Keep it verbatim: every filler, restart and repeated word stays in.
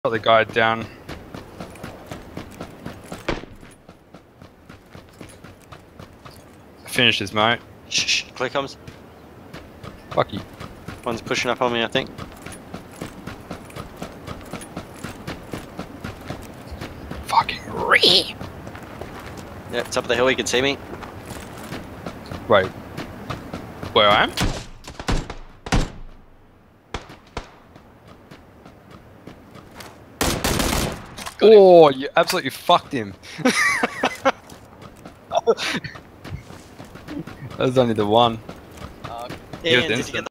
Got the guy down. Finish this, mate. Shh, shh, clear comes. Fuck you. One's pushing up on me, I think. Fucking re. Yeah, top of the hill, you can see me. Wait. Where I am? Oh, you absolutely fucked him. That was only the one. Uh, He was and did you instant. get